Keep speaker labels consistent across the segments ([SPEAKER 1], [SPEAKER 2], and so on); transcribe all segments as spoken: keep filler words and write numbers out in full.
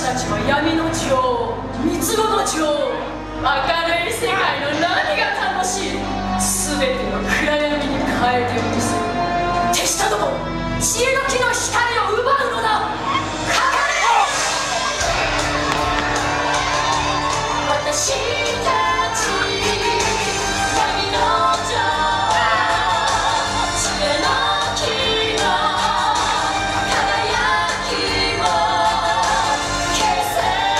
[SPEAKER 1] 私たちは闇の女王、三つ子の女王。明るい世界の何が楽しい、全てを暗闇に変えてみせる。手下ども、知恵の木の光を奪うのだ。かかれ。私たち闇の女王、知恵の木の輝きを消せ。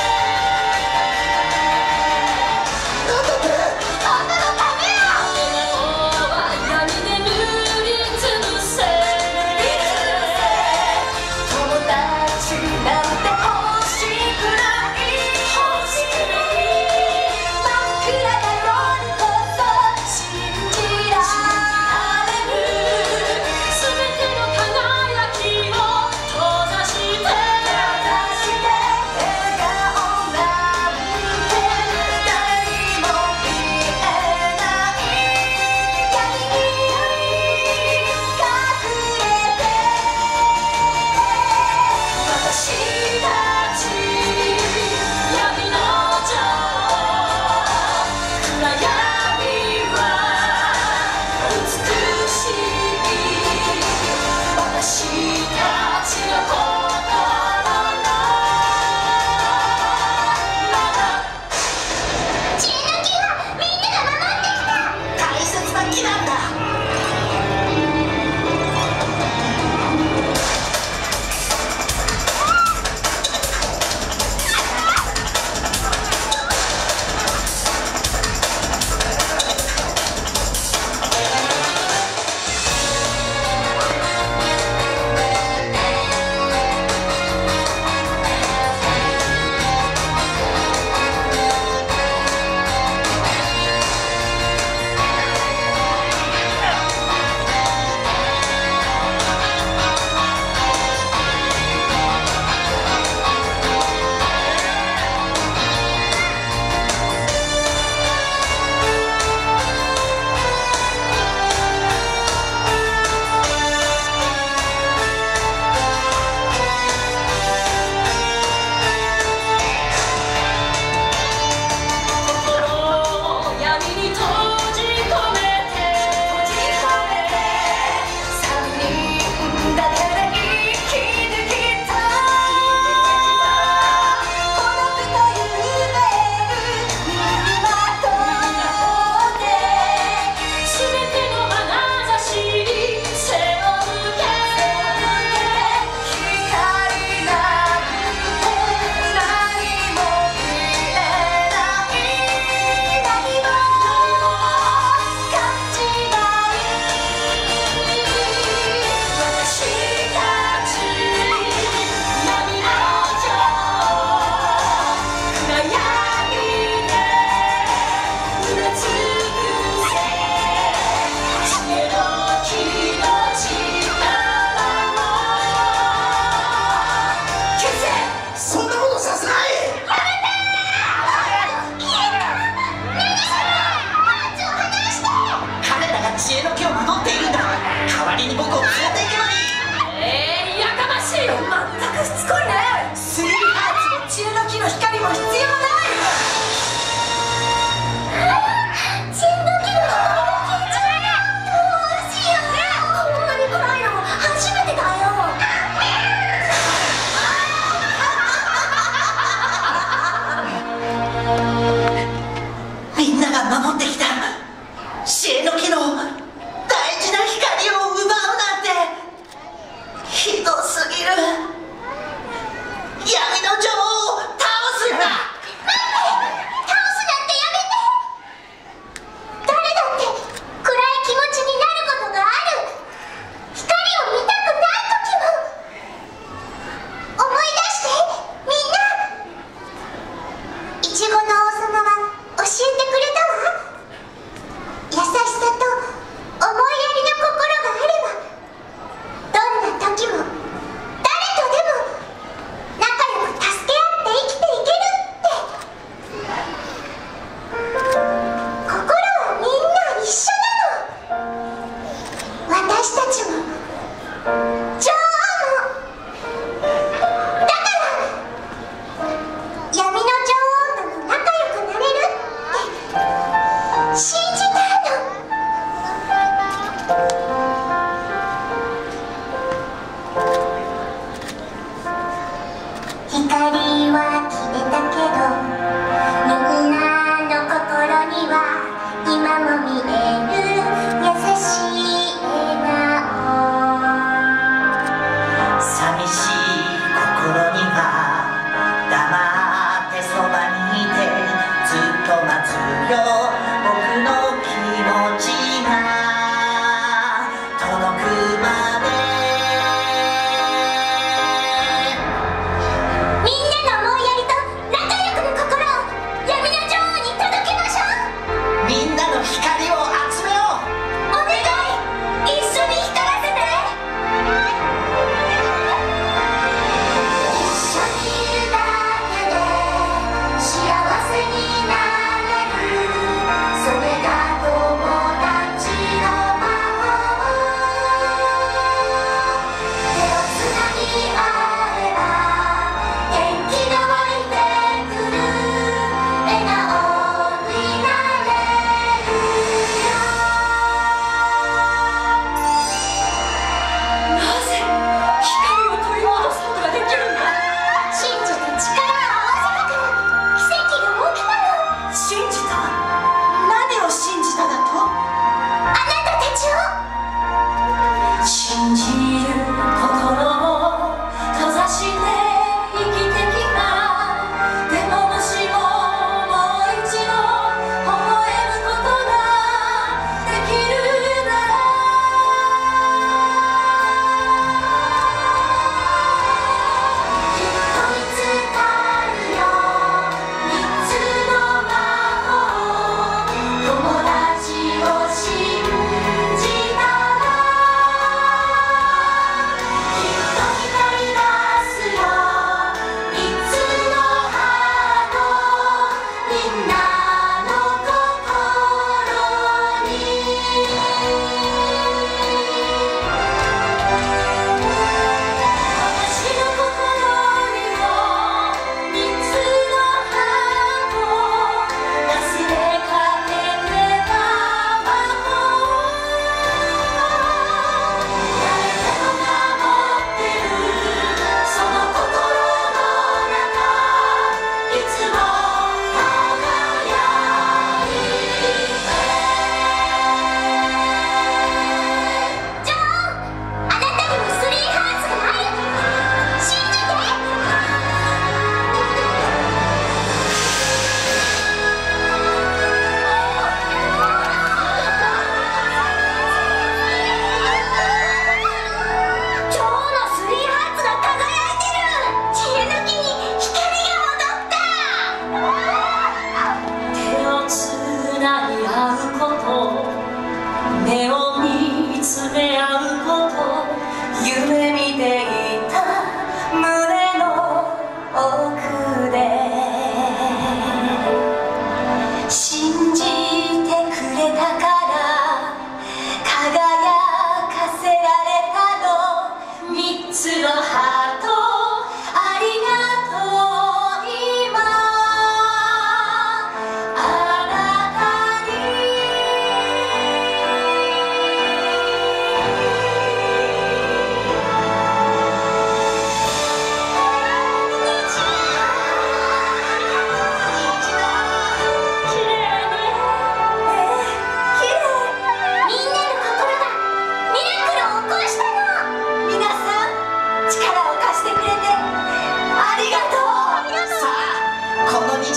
[SPEAKER 2] なんだって？
[SPEAKER 1] あんたのためよ。笑顔は闇で塗りつぶせ。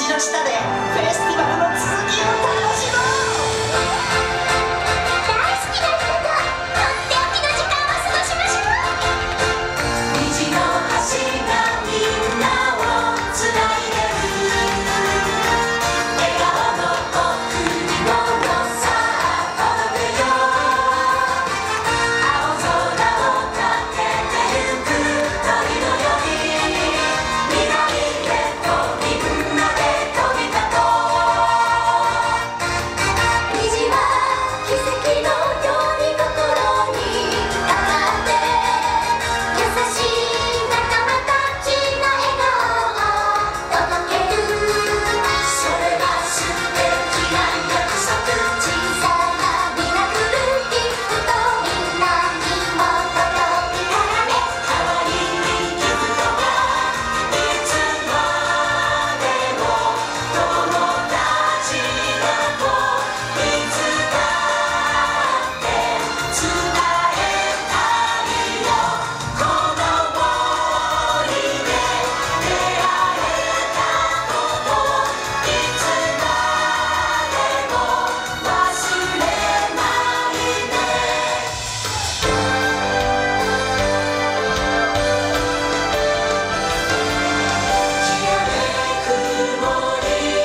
[SPEAKER 2] の下でフェスティバルの続きを楽しもう。
[SPEAKER 3] 大好きな人ととっておきの時間を過ごしましょう。
[SPEAKER 1] 虹の橋がみんなをつないでる。笑顔の贈り物さあ届けよう。青空を駆けてゆく鳥のように未来へとみんなで飛び立とう。虹は奇跡のように心にかかって優しい仲間たちの笑顔を届ける。それは素敵な約束。小さなミラクルギフトみんなにも届くからね。可愛いギフトがいつまでも友達だといつだって伝えたいよ。この森で出会えたこといつまでも忘れないで。きらめく森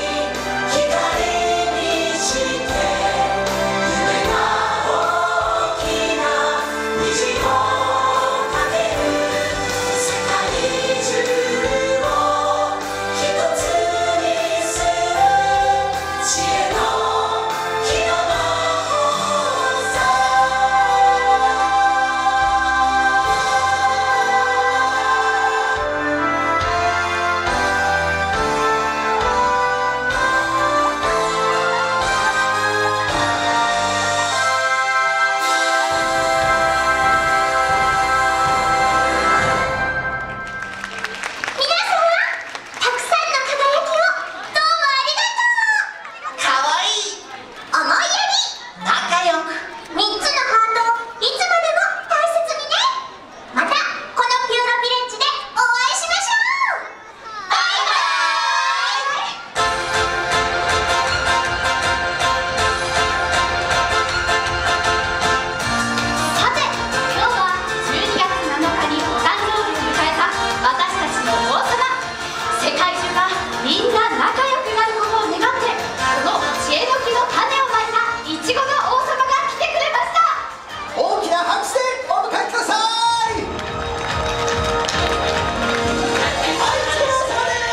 [SPEAKER 1] 光にして夢が大きな虹をかける。世界中を一つにする知恵の火の魔法さ。
[SPEAKER 3] 皆様、たくさんの輝きをどうもありがとう。
[SPEAKER 2] かわいい、
[SPEAKER 3] 思いや
[SPEAKER 2] 仲良く。
[SPEAKER 3] りみっつのハートをいつまでも大切にね。またこのピューロビレッジでお会いしましょう。バイバイ。さて、今日はじゅうにがつなのかにお誕生日を迎えた私たちの王様。世界中がみんな仲良くなることを願って、この知恵の木の種をまいたいちごの王様が来てくれました。
[SPEAKER 2] 大きな拍手でお迎えください。はい、お疲れ様です。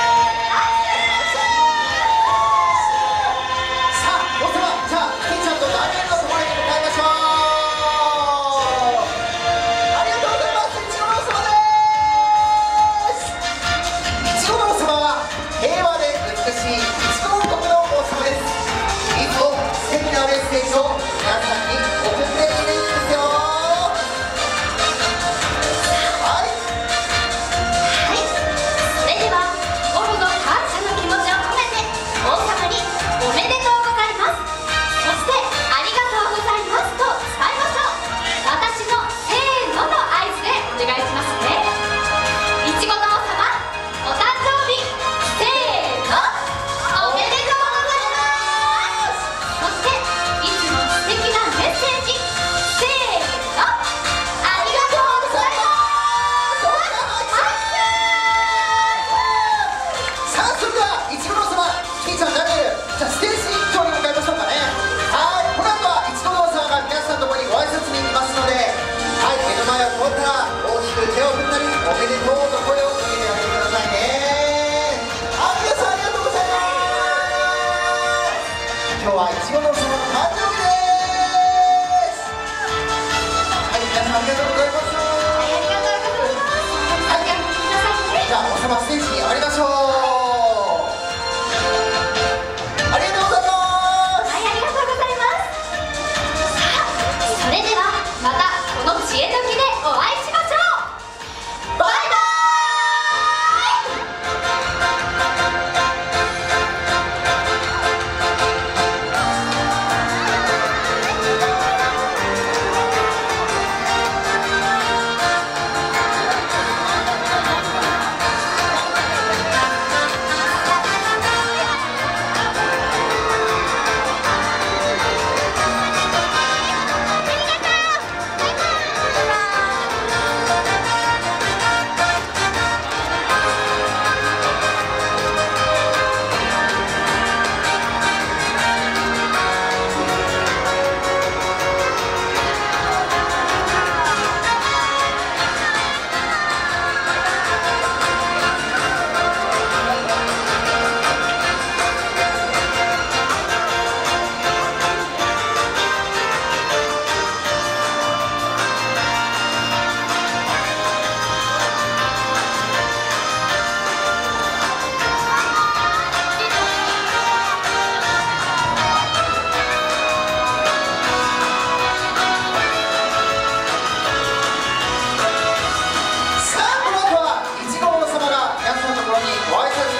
[SPEAKER 2] さあ、王様、じゃあケンちゃんとダニエルのところに向かいましょう。ありがとうございます。いちごの王様です。いちごの王様は平和で美しいいちご王国の王様です。いつも素敵なメッセージを皆さんに送っているんですよ。はい、
[SPEAKER 3] はい、それでは心の感謝の気持ちを込めて王様におめでとうございます、そしてありがとうございますと伝えましょう。私のせーのの合図でお願いしますね。いちごの王様、お誕生日せーの、おめでとうございます。そしていつも素敵なメッセージせーの、ありがとうございます。
[SPEAKER 2] さあ、それではいちごの王様、ケンちゃん、ダニエル、じゃあステージ上に向かいましょうかね。はい、この後はいちごの王様が皆さんのところにご挨拶に行きますので、はい、目の前を通ったら大きく手を振ったりおめでとうと声をかけてあげてくださいね。はい、皆さんありがとうございます。今日はいちごの王様の誕生日です。はい、皆さんありがとうございます。じゃあ王様、ステージに上がりましょう。ありがとうございます。
[SPEAKER 3] はい、ありがとうございます。さあ、それではまたこの知恵の木でお会いしましょう。バイバーイ。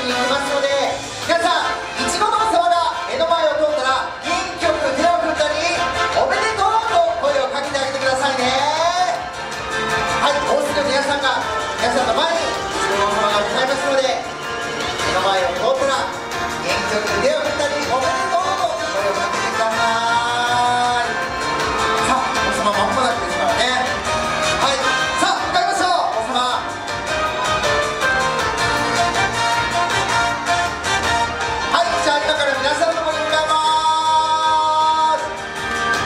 [SPEAKER 2] に行きますので、皆さんいちごの王様が目の前を通ったら元気よく手を振ったりおめでとうと声をかけてあげてくださいね。はい、もうすぐ皆さんが皆さんの前にいちごの王様がございますので、目の前を通ったら元気よく手を振ったりおめでとうと声をかけてください。さあ、王様まもなくですからね。はい、さあ向かいましょう。王様、はい、じゃあ今から皆さんの方に向かいます。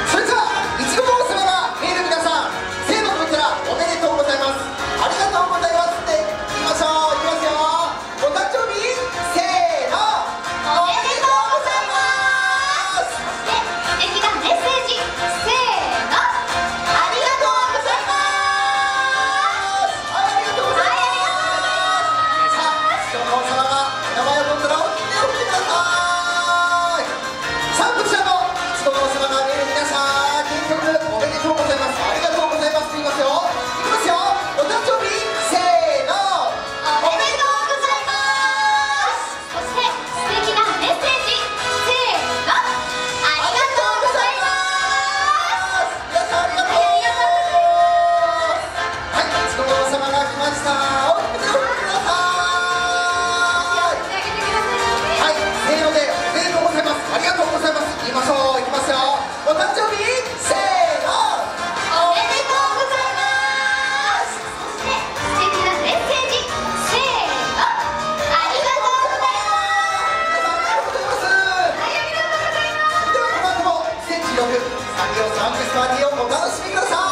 [SPEAKER 2] それじゃあいちごの王様が見える皆さん、せーのと言ったらおめでとうございます、ありがとうございますって言いましょう。いきますよ。お誕生日せーの、おめでとうございます。
[SPEAKER 3] 素敵なメッセージ、せーの、ありがとうございます。
[SPEAKER 2] はい、ありがとうございます。さあ、いちごの王様が名前を取ったら大きく手を振ってください。さあ、こちらのいちごの王様が見える皆さん、元気よくおめでとうございます、ありがとうございますって言いますよ。いきますよ。お誕生日せーの、
[SPEAKER 3] おめでとうございます。そして素敵なメッセージ、せーの、ありがとうございます。
[SPEAKER 2] 皆さんありがとう。はい、いちごの王様が来ました。大きく手を振ってください。
[SPEAKER 3] 手挙げてください。
[SPEAKER 2] はい、せーのでおめでとうございます、ありがとうございます言いましょう。いきますよ。お誕生日せーの、
[SPEAKER 3] おめでとうございます。そして素敵なメッセージ、せーの、ありがとうございます。
[SPEAKER 2] 皆さんありがとうございます。
[SPEAKER 3] はい、ありがとうございます。
[SPEAKER 2] ではこの後もにせんじゅうろくサンリオサンクスパーティーをお楽しみください。